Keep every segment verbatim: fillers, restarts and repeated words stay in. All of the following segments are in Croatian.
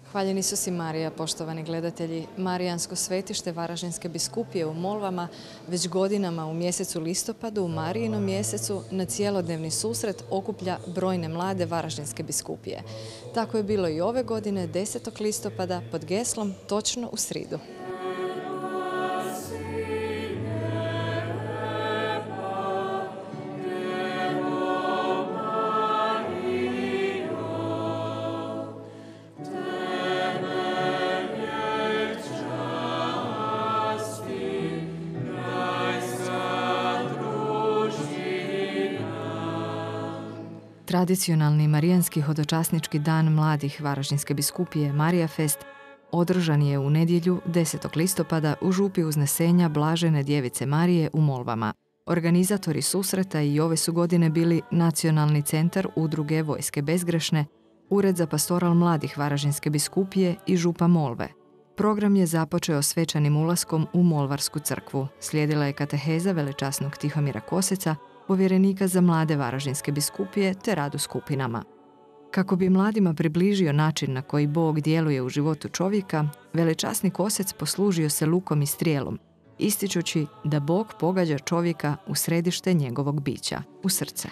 Hvaljen Isus i Marija, poštovani gledatelji. Marijansko svetište Varaždinske biskupije u Molvama već godinama u mjesecu listopadu, u Marijinom mjesecu, na cijelodnevni susret okuplja brojne mlade Varaždinske biskupije. Tako je bilo i ove godine, desetog listopada, pod geslom Točno u sridu. Tradicionalni marijanski hodočasnički dan mladih Varaždinske biskupije Marija Fest održan je u nedjelju desetog listopada u župi Uznesenja Blažene Djevice Marije u Molvama. Organizatori susreta i ove su godine bili Nacionalni centar Udruge Vojske Bezgrešne, Ured za pastoral mladih Varaždinske biskupije i župa Molve. Program je započeo svečanim ulaskom u Molvarsku crkvu. Slijedila je kateheza velečasnog Tihomira Koseca, povjerenika za mlade Varaždinske biskupije te rad u skupinama. Kako bi mladima približio način na koji Bog djeluje u životu čovjeka, velečasni Kosec poslužio se lukom i strijelom, ističući da Bog pogađa čovjeka u središte njegovog bića, u srce.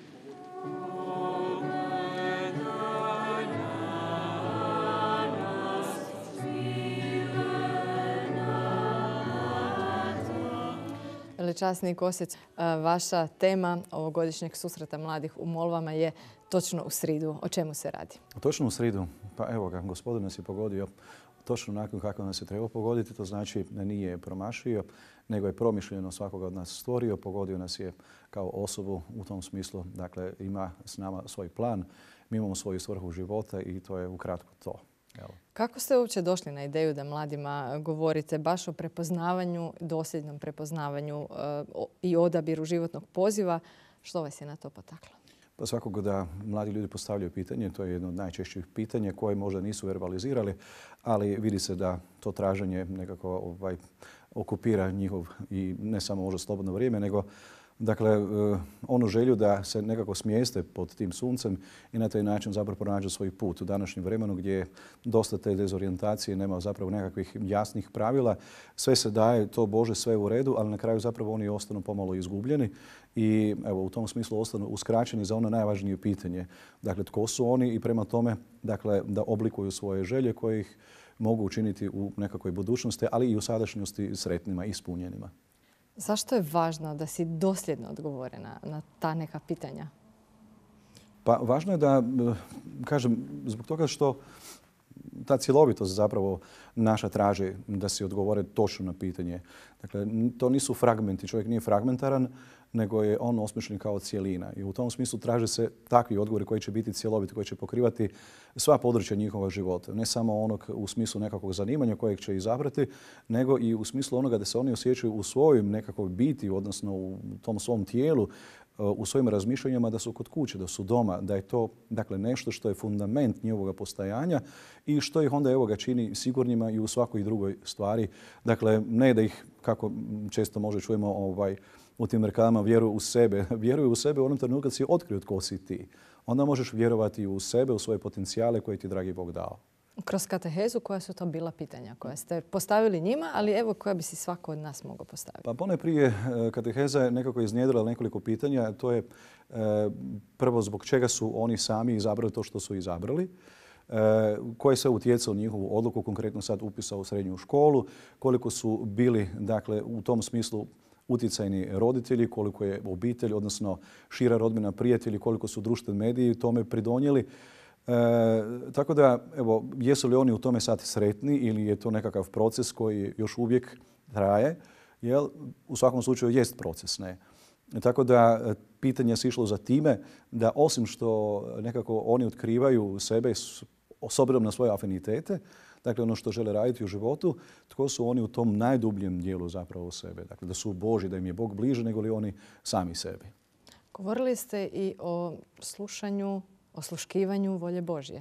Velečasni Kosec, vaša tema ovogodišnjeg susreta mladih u Molvama je točno u sridu. O čemu se radi? Točno u sridu. Pa evo ga, Gospodin nas je pogodio točno onako kako nas je trebao pogoditi. To znači da nije promašio, nego je promišljeno svakoga od nas stvorio. Pogodio nas je kao osobu u tom smislu. Dakle, ima s nama svoj plan. Mi imamo svoju svrhu života i to je ukratko to. Evo. Kako ste uopće došli na ideju da mladima govorite baš o prepoznavanju, dosljednom prepoznavanju uh, i odabiru životnog poziva? Što vas je na to potaklo? Pa svakako da mladi ljudi postavljaju pitanje. To je jedno od najčešćih pitanja koje možda nisu verbalizirali, ali vidi se da to traženje nekako ovaj, okupira njihov i ne samo možda slobodno vrijeme, nego dakle, onu želju da se nekako smjeste pod tim suncem i na taj način zapravo pronađu svoj put u današnjem vremenu gdje je dosta te dezorijentacije, nema zapravo nekakvih jasnih pravila. Sve se daje, to Bože, sve u redu, ali na kraju zapravo oni ostanu pomalo izgubljeni i evo, u tom smislu ostanu uskraćeni za ono najvažnije pitanje. Dakle, tko su oni i prema tome dakle, da oblikuju svoje želje koje ih mogu učiniti u nekakvoj budućnosti, ali i u sadašnjosti sretnima i ispunjenima. Zašto je važno da si dosljedno odgovore na, na ta neka pitanja? Pa važno je da, kažem, zbog toga što ta cjelovitost zapravo naša traži da se odgovore točno na pitanje. Dakle, to nisu fragmenti, čovjek nije fragmentaran, nego je on osmišljen kao cijelina. I u tom smislu traže se takvi odgovori koji će biti cjeloviti, koji će pokrivati sva područja njihova života. Ne samo onog u smislu nekakvog zanimanja kojeg će izabrati, nego i u smislu onoga da se oni osjećaju u svojoj nekakvoj biti, odnosno u tom svom tijelu, u svojim razmišljanjima da su kod kuće, da su doma, da je to dakle, nešto što je fundament njihovog postajanja i što ih onda evo ga čini sigurnima i u svakoj drugoj stvari. Dakle, ne da ih, kako često možda čujemo ovaj, u tim reklamama, vjeruju u sebe. Vjeruju u sebe u onom trenutku kad si otkrio tko si ti. Onda možeš vjerovati u sebe, u svoje potencijale koje ti dragi Bog dao. Kroz katehezu koja su to bila pitanja koja ste postavili njima, ali evo koja bi si svako od nas mogao postaviti? Pa ponajprije kateheza je nekako iznjedrila nekoliko pitanja. To je prvo zbog čega su oni sami izabrali to što su izabrali. Koje se utjecao njihovu odluku, konkretno sad upisa u srednju školu, koliko su bili dakle, u tom smislu utjecajni roditelji, koliko je obitelj, odnosno šira rodbina, prijatelji, koliko su društveni mediji tome pridonijeli. E, tako da, evo, jesu li oni u tome sad sretni ili je to nekakav proces koji još uvijek traje, jel? U svakom slučaju jest proces, ne? Tako da pitanje se išlo za time da osim što nekako oni otkrivaju sebe s obzirom na svoje afinitete, dakle ono što žele raditi u životu, tko su oni u tom najdubljem dijelu zapravo sebe. Dakle, da su Boži, da im je Bog bliže nego li oni sami sebi. Govorili ste i o slušanju, osluškivanju volje Božje.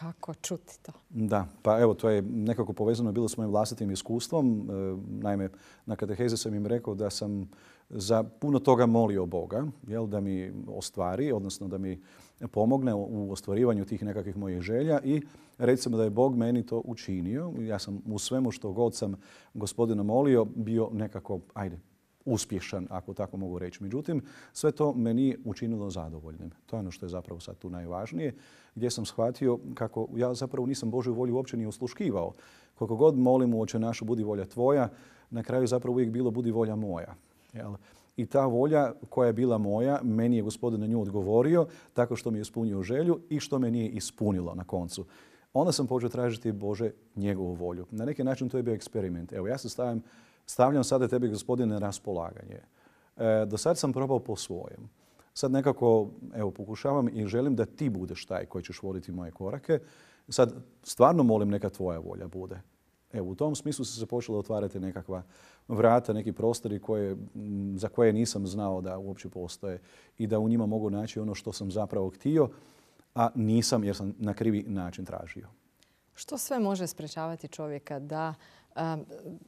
kako čuti to. Da, pa evo, to je nekako povezano bilo s mojim vlastitim iskustvom. Naime, na katehezi sam im rekao da sam za puno toga molio Boga, jel, da mi ostvari, odnosno da mi pomogne u ostvarivanju tih nekakvih mojih želja i recimo da je Bog meni to učinio. Ja sam u svemu što god sam Gospodina molio bio nekako, ajde, uspješan, ako tako mogu reći. Međutim, sve to me nije učinilo zadovoljnim. To je ono što je zapravo sad tu najvažnije, gdje sam shvatio kako ja zapravo nisam Božju volju uopće ni osluškivao. Koliko god molim u Oče našu, budi volja tvoja, na kraju zapravo uvijek bilo budi volja moja. Jel? I ta volja koja je bila moja, meni je Gospodin na nju odgovorio tako što mi je ispunio želju i što me nije ispunilo na koncu. Onda sam počeo tražiti Bože njegovu volju. Na neki način to je bio eksperiment. Evo, ja se stavim, stavljam sada tebi, Gospodine, na raspolaganje. E, do sad sam probao po svojem. Sad nekako, evo, pokušavam i želim da ti budeš taj koji ćeš voditi moje korake. Sad stvarno molim neka tvoja volja bude. Evo, u tom smislu su se počela otvarati nekakva vrata, neki prostori koje, za koje nisam znao da uopće postoje i da u njima mogu naći ono što sam zapravo htio, a nisam jer sam na krivi način tražio. Što sve može sprečavati čovjeka da um,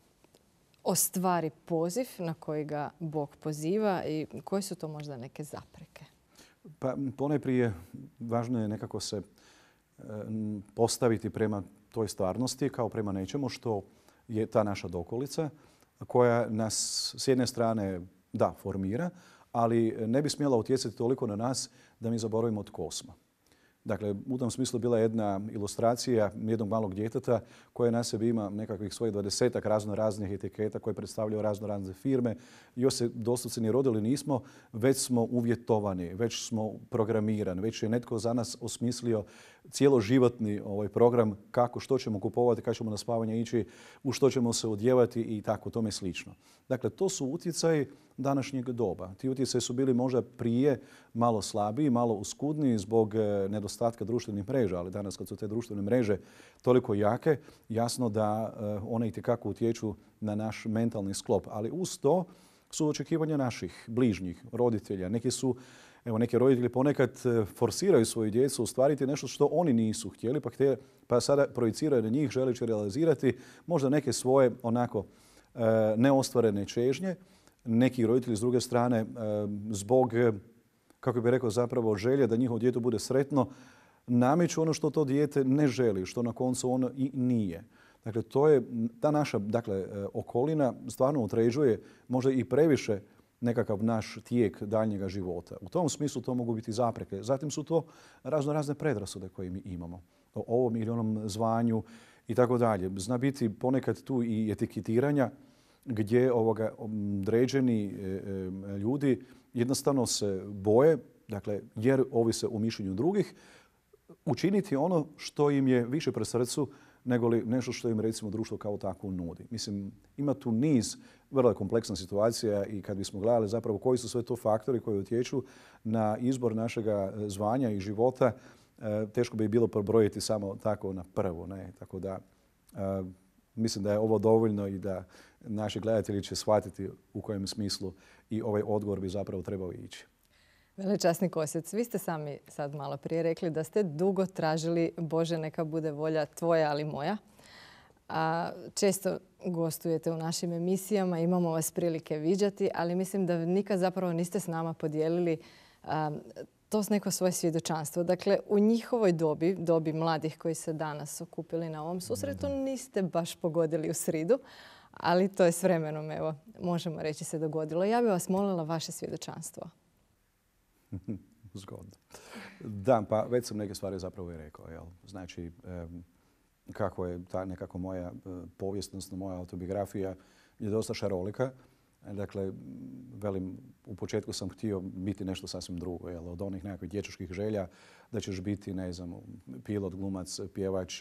ostvari poziv na koji ga Bog poziva i koje su to možda neke zapreke? Pa ponajprije važno je nekako se um, postaviti prema toj stvarnosti kao prema nečemu što je ta naša dokolica koja nas s jedne strane da formira, ali ne bi smjela utjecati toliko na nas da mi zaboravimo tko smo. Dakle, u tom smislu bila jedna ilustracija jednog malog djeteta koje na sebi ima nekakvih svojih dvadesetak razno raznih etiketa koje predstavljaju razno razne firme. Još se doslovce ni rodili nismo, već smo uvjetovani, već smo programirani, već je netko za nas osmislio cijeloživotni ovaj program kako, što ćemo kupovati, kada ćemo na spavanje ići, u što ćemo se odjevati i tako, tome slično. Dakle, to su utjecaji današnjeg doba. Ti utjecaji su bili možda prije malo slabiji, malo uskudniji zbog nedostatka društvenih mreža, ali danas kad su te društvene mreže toliko jake, jasno da one itekako utječu na naš mentalni sklop. Ali uz to su očekivanja naših bližnjih, roditelja. Neki su, evo, neki roditelji ponekad forsiraju svoju djecu ostvariti nešto što oni nisu htjeli, pa, htjeli, pa sada projiciraju na njih, želeći realizirati možda neke svoje onako neostvarene čežnje. Neki roditelji s druge strane zbog, kako bih rekao, zapravo želje da njihovo dijete bude sretno, nameću ono što to dijete ne želi, što na koncu ono i nije. Dakle, to je ta naša, dakle, okolina stvarno određuje možda i previše nekakav naš tijek daljnjega života. U tom smislu to mogu biti zapreke. Zatim su to razno razne predrasude koje mi imamo o ovom ili onom zvanju i tako dalje. Zna biti ponekad tu i etiketiranja gdje ovoga određeni ljudi jednostavno se boje, dakle, jer ovise o mišljenju drugih, učiniti ono što im je više pri srcu nego li nešto što im, recimo, društvo kao takvo nudi. Mislim, ima tu niz vrlo kompleksna situacija i kad bismo gledali zapravo koji su sve to faktori koji utječu na izbor našega zvanja i života, teško bi bilo probrojiti samo tako na prvo. Ne? Tako da mislim da je ovo dovoljno i da naši gledatelji će shvatiti u kojem smislu i ovaj odgovor bi zapravo trebao ići. Velečasni Kosjec, vi ste sami sad malo prije rekli da ste dugo tražili Bože neka bude volja tvoja, ali moja. A često gostujete u našim emisijama, imamo vas prilike viđati, ali mislim da nikad zapravo niste s nama podijelili a, to s neko svoje svjedočanstvo. Dakle, u njihovoj dobi, dobi mladih koji se danas okupili na ovom susretu, niste baš pogodili u sridu, ali to je s vremenom, evo, možemo reći, se dogodilo. Ja bih vas molila vaše svjedočanstvo. Zgodno. Da, pa već sam neke stvari zapravo i rekao. Jel? Znači, kako je ta nekako moja povijest, odnosno moja autobiografija je dosta šarolika. Dakle, velim, u početku sam htio biti nešto sasvim drugo. Jel? Od onih nekakvih dječačkih želja da ćeš biti, ne znam, pilot, glumac, pjevač,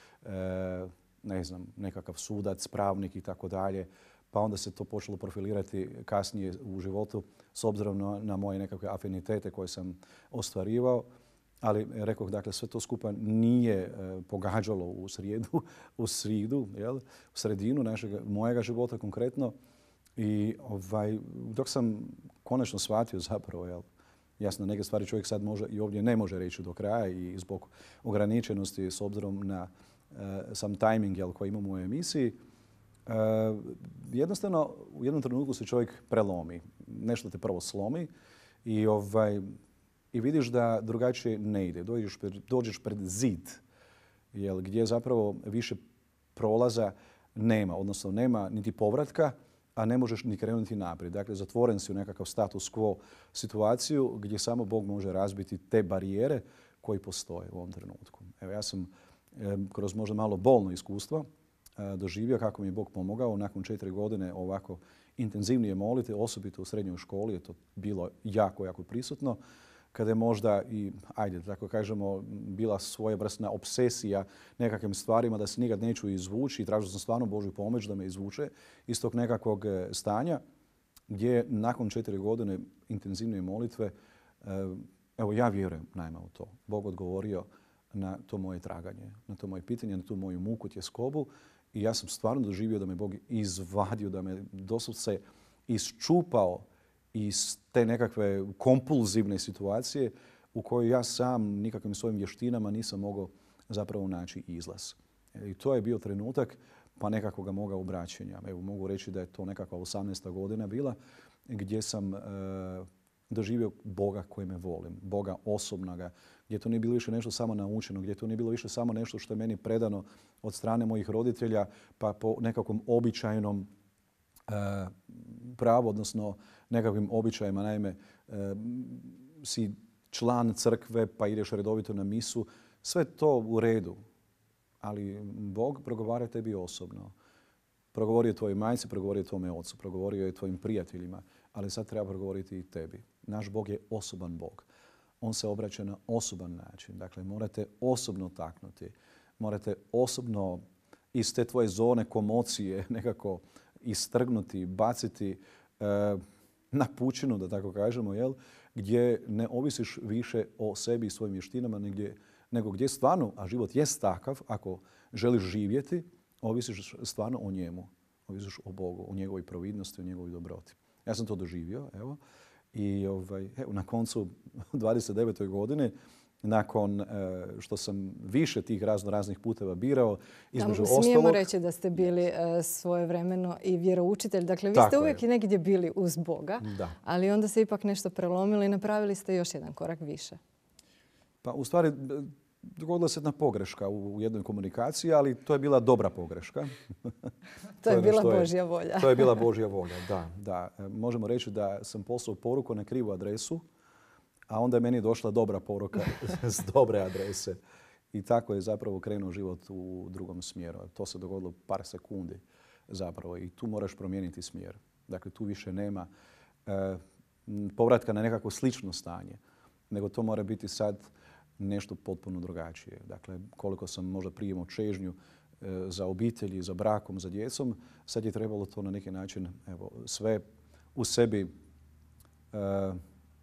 ne znam, nekakav sudac, pravnik i tako dalje. Pa onda se to počelo profilirati kasnije u životu s obzirom na, na moje nekakve afinitete koje sam ostvarivao. Ali rekoh, dakle, sve to skupa nije e, pogađalo u srijedu, u sridu, jel? U sredinu našega, mojega života konkretno. I ovaj, dok sam konačno shvatio zapravo, jel, Jasno, neke stvari čovjek sad može i ovdje ne može reći do kraja i zbog ograničenosti s obzirom na uh, sam timing jel, koji imamo u emisiji. Uh, jednostavno, u jednom trenutku se čovjek prelomi. Nešto te prvo slomi i, ovaj, i vidiš da drugačije ne ide. Dođeš pred, dođeš pred zid jel, gdje zapravo više prolaza nema, odnosno nema niti povratka, a ne možeš ni krenuti naprijed. Dakle, zatvoren si u nekakav status quo situaciju gdje samo Bog može razbiti te barijere koji postoje u ovom trenutku. Evo, ja sam e, kroz možda malo bolno iskustvo e, doživio kako mi je Bog pomogao nakon četiri godine ovako intenzivnije molite, osobito u srednjoj školi je to bilo jako, jako prisutno. Kada je možda i, ajde, tako kažemo, bila svojevrsna obsesija nekakvim stvarima da se nikad neću izvući i tražio sam stvarno Božju pomoć da me izvuče iz tog nekakvog stanja gdje nakon četiri godine intenzivne molitve, evo ja vjerujem naime u to, Bog odgovorio na to moje traganje, na to moje pitanje, na tu moju muku, tjeskobu i ja sam stvarno doživio da me Bog izvadio, da me doslovce isčupao iz te nekakve kompulzivne situacije u kojoj ja sam nikakvim svojim vještinama nisam mogao zapravo naći izlaz. I to je bio trenutak pa nekakvog moga obraćenja. Evo, mogu reći da je to nekakva osamnaesta godina bila gdje sam e, doživio Boga koji me volim, Boga osobnoga, gdje to nije bilo više nešto samo naučeno, gdje to nije bilo više samo nešto što je meni predano od strane mojih roditelja pa po nekakvom običajnom e, pravu, odnosno nekakvim običajima. Naime, e, si član crkve pa ideš redovito na misu. Sve to u redu. Ali Bog progovara tebi osobno. Progovorio je tvojoj majci, progovorio je tvome ocu, progovorio je tvojim prijateljima. Ali sad treba progovoriti i tebi. Naš Bog je osoban Bog. On se obraća na osoban način. Dakle, morate osobno taknuti. Morate osobno iz te tvoje zone komocije nekako istrgnuti, baciti e, na pučinu, da tako kažemo, jel? Gdje ne ovisiš više o sebi i svojim vještinama, negdje, nego gdje stvarno, a život jest takav, ako želiš živjeti, ovisiš stvarno o njemu. Ovisiš o Bogu, o njegovoj providnosti, o njegovoj dobroti. Ja sam to doživio, evo. I ovaj, evo, na koncu dvadeset devete godine, nakon što sam više tih razno raznih puteva birao, između ostalog... Smijemo reći da ste bili svojevremeno i vjeroučitelj. Dakle, vi ste uvijek negdje bili uz Boga, da. Ali onda se ipak nešto prelomilo i napravili ste još jedan korak više. Pa u stvari dogodila se jedna pogreška u jednoj komunikaciji, ali to je bila dobra pogreška. to, to je bila Božja je, volja. to je bila Božja volja, da, da. Možemo reći da sam poslao poruku na krivu adresu, a onda je meni došla dobra poruka s dobre adrese. I tako je zapravo krenuo život u drugom smjeru. To se dogodilo par sekundi zapravo i tu moraš promijeniti smjer. Dakle, tu više nema e, povratka na nekako slično stanje, nego to mora biti sad nešto potpuno drugačije. Dakle, koliko sam možda prije imao čežnju e, za obitelji, za brakom, za djecom, sad je trebalo to na neki način evo, sve u sebi e,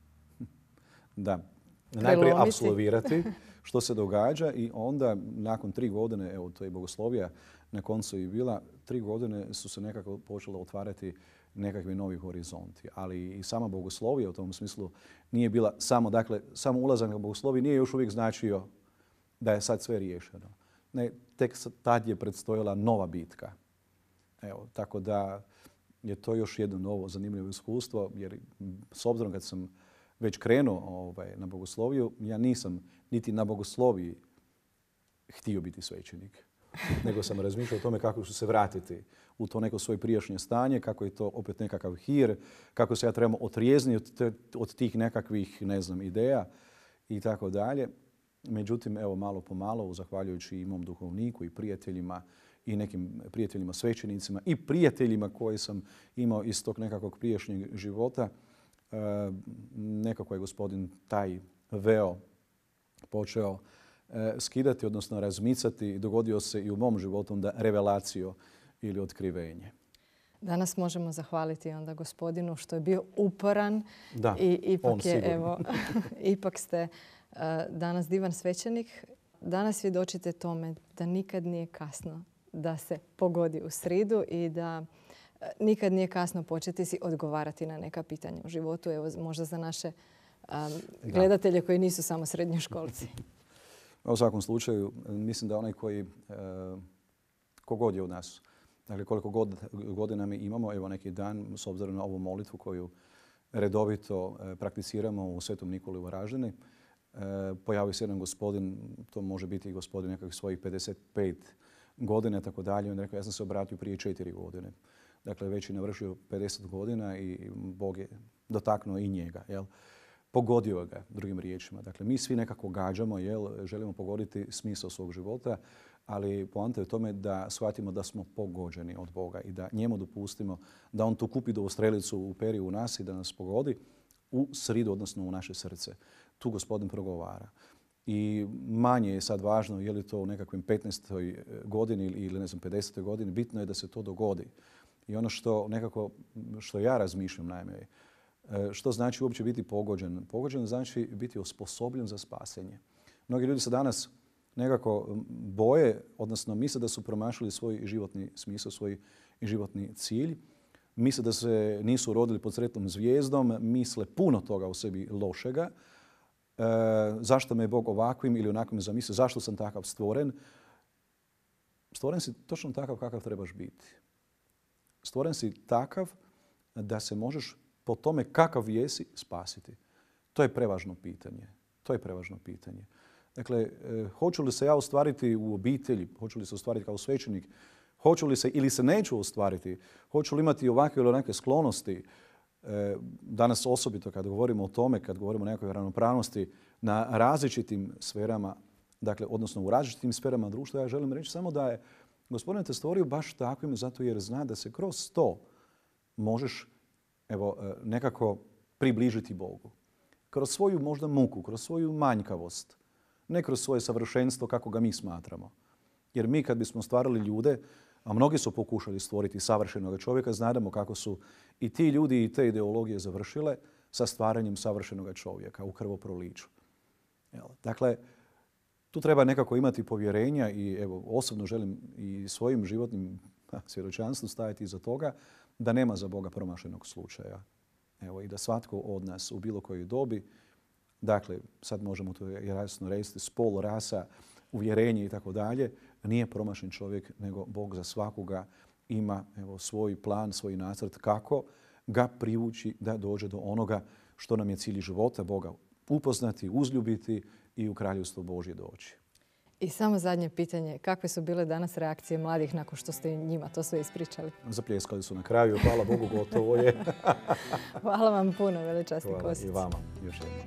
da najprije apsolvirati što se događa i onda nakon tri godine, evo to je bogoslovija na koncu i bila, tri godine su se nekako počelo otvarati nekakvi novi horizonti. Ali i sama bogoslovija u tom smislu nije bila samo, dakle, samo ulazak na bogosloviju nije još uvijek značio da je sad sve riješeno. Ne, tek tad je predstojala nova bitka. Evo, tako da je to još jedno novo zanimljivo iskustvo, jer s obzirom kad sam već krenuo ovaj, na bogosloviju, ja nisam niti na bogosloviji htio biti svećenik, nego sam razmišljao o tome kako ću se vratiti u to neko svoje prijašnje stanje, kako je to opet nekakav hir, kako se ja trebamo otrijezniti od, od tih nekakvih, ne znam, ideja i tako dalje. Međutim, evo malo po malo, zahvaljujući i mom duhovniku i prijateljima i nekim prijateljima svećenicima i prijateljima koje sam imao iz tog nekakvog prijašnjeg života, Uh, nekako je gospodin taj veo počeo uh, skidati, odnosno razmicati i dogodio se i u mom životu onda revelacijo ili otkrivenje. Danas možemo zahvaliti onda gospodinu što je bio uporan da, i ipak, je, sigurno. evo, ipak ste uh, danas divan svećenik. Danas svjedočite tome da nikad nije kasno da se pogodi u sridu i da nikad nije kasno početi si odgovarati na neka pitanja u životu. Evo, možda za naše gledatelje koji nisu samo srednjoškolci? U svakom slučaju, mislim da onaj koji, kogod je od nas, dakle koliko god godina mi imamo, evo neki dan, s obzirom na ovu molitvu koju redovito prakticiramo u Svetom Nikoli u Varaždini, pojavio se jedan gospodin, to može biti i gospodin nekakvih svojih pedeset pet godina, tako dalje. On rekao, ja sam se obratio prije četiri godine. Dakle, već je navršio pedeset godina i Bog je dotaknuo i njega. Jel? Pogodio ga, drugim riječima. Dakle, mi svi nekako gađamo, jel? Želimo pogoditi smisao svog života, ali poanta je u tome da shvatimo da smo pogođeni od Boga i da njemu dopustimo da on tu kupidovu strelicu uperi u nas i da nas pogodi u sridu, odnosno u naše srce. Tu Gospodin progovara. I manje je sad važno je li to u nekakvim petnaestoj godini ili ne znam pedesetoj godini. Bitno je da se to dogodi. I ono što nekako, što ja razmišljam naime, što znači uopće biti pogođen? Pogođen znači biti osposobljen za spasenje. Mnogi ljudi se danas nekako boje, odnosno misle da su promašili svoj životni smisao, svoj životni cilj. Misle da se nisu rodili pod sretnom zvijezdom, misle puno toga u sebi lošega. E, zašto me je Bog ovakvim ili onakvim zamislio? Zašto sam takav stvoren? Stvoren si točno takav kakav trebaš biti. Stvoren si takav da se možeš po tome kakav jesi spasiti. To je prevažno pitanje. To je prevažno pitanje. Dakle, e, hoću li se ja ostvariti u obitelji, hoću li se ostvariti kao svećenik, hoću li se ili se neću ostvariti, hoću li imati ovakve ili onakve sklonosti. E, danas osobito kad govorimo o tome, kad govorimo o nekakvoj ravnopravnosti na različitim sferama, dakle, odnosno u različitim sferama društva, ja želim reći samo da je Gospodin te stvorio baš takvim zato jer zna da se kroz to možeš evo, nekako približiti Bogu. Kroz svoju možda muku, kroz svoju manjkavost, ne kroz svoje savršenstvo kako ga mi smatramo. Jer mi kad bismo stvarali ljude, a mnogi su pokušali stvoriti savršenog čovjeka, znamo kako su i ti ljudi i te ideologije završile sa stvaranjem savršenog čovjeka u krvoproliću. Dakle, tu treba nekako imati povjerenja i evo, osobno želim i svojim životnim svjedočanstvom stajati iza toga da nema za Boga promašenog slučaja. Evo, i da svatko od nas u bilo kojoj dobi, dakle, sad možemo to jasno reći, spol, rasa, uvjerenje i tako dalje, nije promašen čovjek, nego Bog za svakoga ima evo, svoj plan, svoj nacrt kako ga privući da dođe do onoga što nam je cilj života, Boga upoznati, uzljubiti i u Kraljevstvo Božje doći. I samo zadnje pitanje, kakve su bile danas reakcije mladih nakon što ste njima to sve ispričali? Zapljeskali su na kraju, hvala Bogu, gotovo je. Hvala vam puno, velečasni Kosić. Hvala i vama, još jednom.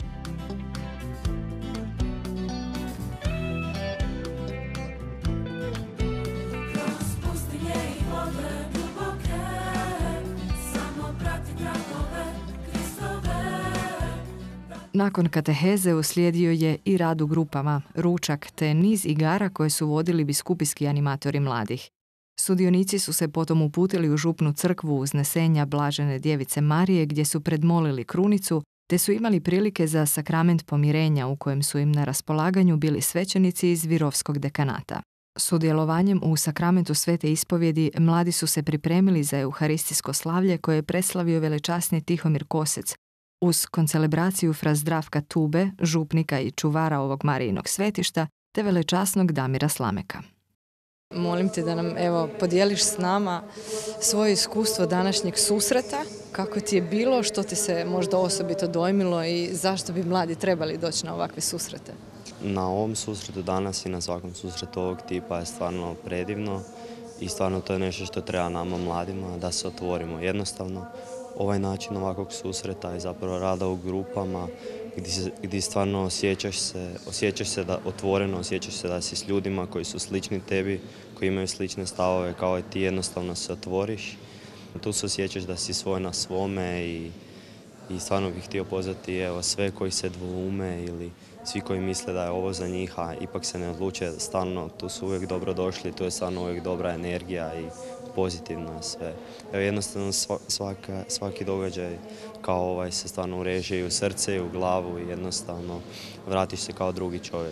Nakon kateheze uslijedio je i rad u grupama, ručak te niz igara koje su vodili biskupijski animatori mladih. Sudionici su se potom uputili u župnu crkvu Uznesenja Blažene djevice Marije gdje su predmolili krunicu te su imali prilike za sakrament pomirenja u kojem su im na raspolaganju bili svećenici iz Virovskog dekanata. Sudjelovanjem u sakramentu Svete ispovjedi mladi su se pripremili za euharistijsko slavlje koje je preslavio velečasni Tihomir Kosec, uz koncelebraciju fra Zdravka Tube, župnika i čuvara ovog Marijinog svetišta, te velečasnog Damira Slameka. Molim te da nam evo podijeliš s nama svoje iskustvo današnjeg susreta, kako ti je bilo, što ti se možda osobito dojmilo i zašto bi mladi trebali doći na ovakve susrete. Na ovom susretu danas i na svakom susretu ovog tipa je stvarno predivno i stvarno to je nešto što treba nama mladima da se otvorimo. Jednostavno, ovaj način ovakvog susreta i zapravo rada u grupama gdje, se, gdje stvarno osjećaš se, osjećaš se da otvoreno, osjećaš se da si s ljudima koji su slični tebi, koji imaju slične stavove kao i ti, jednostavno se otvoriš. Tu se osjećaš da si svoj na svome i, i stvarno bih htio pozvati evo, sve koji se dvoume ili svi koji misle da je ovo za njih, a ipak se ne odluče, stalno tu su uvijek dobro došli, tu je stvarno uvijek dobra energija i pozitivno sve. Evo, jednostavno svaka, svaki događaj kao ovaj se stvarno ureže i u srce i u glavu i jednostavno vratiš se kao drugi čovjek.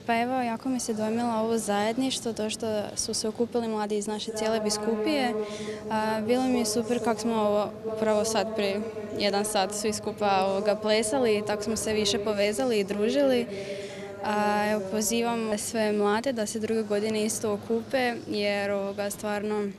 Pa evo, jako mi se dojmilo ovo zajedništvo, to što su se okupili mladi iz naše cijele biskupije. A, bilo mi je super kako smo ovo upravo sad prije jedan sat svi skupa ovoga plesali i tako smo se više povezali i družili. A, evo, pozivam sve mlade da se druge godine isto okupe jer ovoga stvarno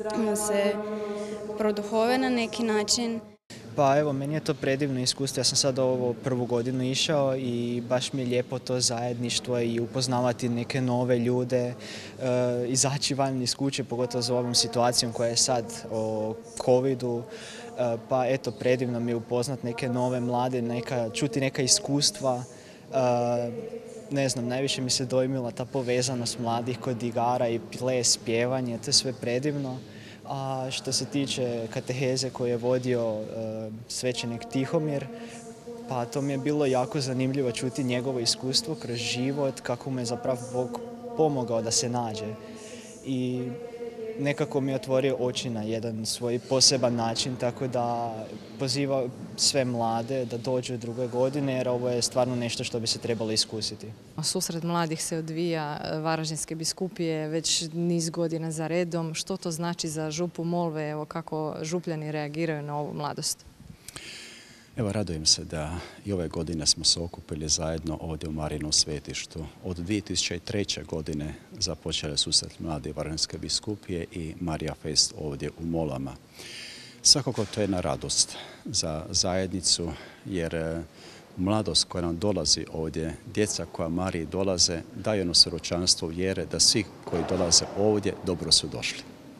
se produhove na neki način. Pa evo, meni je to predivno iskustvo. Ja sam sad ovo prvu godinu išao i baš mi je lijepo to zajedništvo i upoznavati neke nove ljude, e, izaći van iz kuće, pogotovo za ovom situacijom koja je sad o covidu. E, pa eto, predivno mi je upoznat neke nove mlade, neka, čuti neka iskustva. E, ne znam, najviše mi se dojmila ta povezanost mladih kod igara i ples, pjevanje, to je sve predivno. A što se tiče kateheze koju je vodio uh, svećenik Tihomir, pa to mi je bilo jako zanimljivo čuti njegovo iskustvo kroz život, kako mu je zapravo Bog pomogao da se nađe. I nekako mi je otvorio oči na jedan svoj poseban način, tako da poziva sve mlade da dođu druge godine, jer ovo je stvarno nešto što bi se trebalo iskusiti. Susret mladih se odvija Varaždinske biskupije već niz godina za redom. Što to znači za župu Molve? Evo, kako župljani reagiraju na ovu mladost? Evo, radujem se da i ove godine smo se okupili zajedno ovdje u Marijinom svetištu. Od dvije tisuće treće. godine započele susret mladi Varaždinske biskupije i Marija Fest ovdje u Molvama. Svakako to je jedna radost za zajednicu, jer mladost koja nam dolazi ovdje, djeca koja Mariji dolaze, daju ono svjedočanstvo vjere da svi koji dolaze ovdje dobro su došli.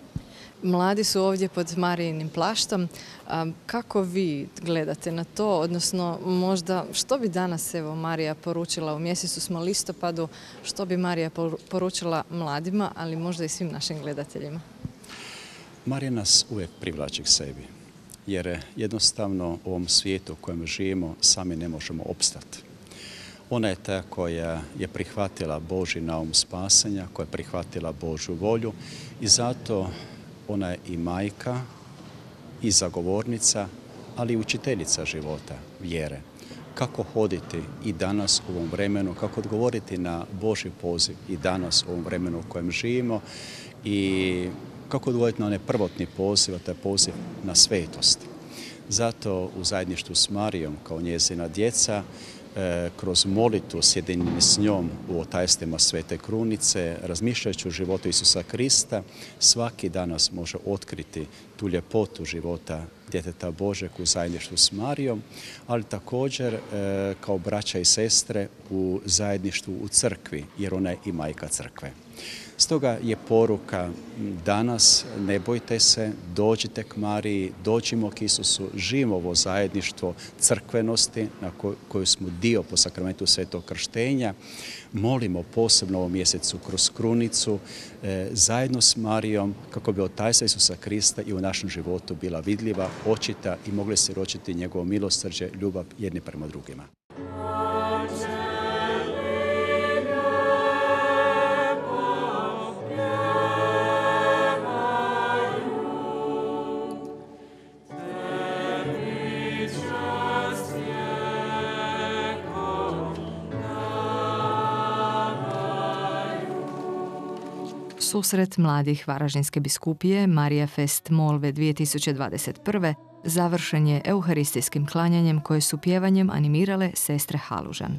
Mladi su ovdje pod Marijinim plaštom. Kako vi gledate na to? Odnosno, možda što bi danas evo Marija poručila, u mjesecu smo listopadu, što bi Marija poručila mladima, ali možda i svim našim gledateljima? Marija nas uvijek privlači k sebi, jer jednostavno u ovom svijetu u kojem živimo sami ne možemo opstati. Ona je ta koja je prihvatila Božji naum spasenja, koja je prihvatila Božju volju i zato ona je i majka, i zagovornica, ali i učiteljica života, vjere. Kako hoditi i danas u ovom vremenu, kako odgovoriti na Božji poziv i danas u ovom vremenu u kojem živimo i kako odgovoriti na onaj prvotni poziv, a taj poziv na svetost. Zato u zajedništvu s Marijom kao njezina djeca, kroz molitvu sjedinjeni s njom u tajstvima Svete Krunice, razmišljajući o životu Isusa Krista, svaki danas može otkriti tu ljepotu života djeteta Božeg u zajedništvu s Marijom, ali također kao braća i sestre u zajedništvu u crkvi, jer ona je i majka crkve. Stoga je poruka danas, ne bojte se, dođite k Mariji, dođimo k Isusu, živimo ovo zajedništvo crkvenosti na koju smo dio po sakramentu Svetog krštenja. Molimo posebno u ovom mjesecu kroz krunicu e, zajedno s Marijom kako bi od tajstva Isusa Krista i u našem životu bila vidljiva, očita i mogli se ročiti njegovo milosrđe, ljubav jedni prema drugima. Susret mladih Varaždinske biskupije Marija Fest Molve dvije tisuće dvadeset prve. završen je euharistijskim klanjanjem koje su pjevanjem animirale sestre Halužan.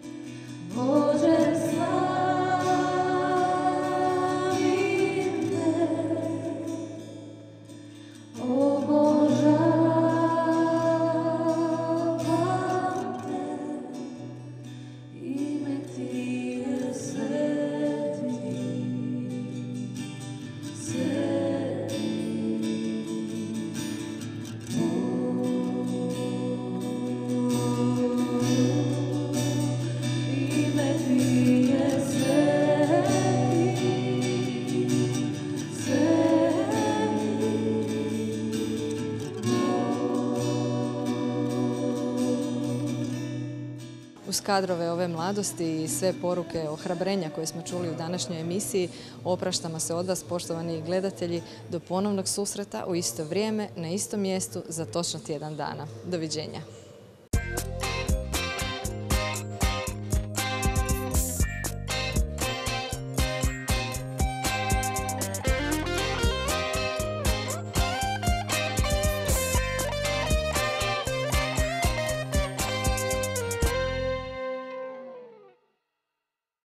Uz kadrove ove mladosti i sve poruke ohrabrenja koje smo čuli u današnjoj emisiji, opraštamo se od vas, poštovani gledatelji, do ponovnog susreta u isto vrijeme, na istom mjestu za točno tjedan dana. Doviđenja.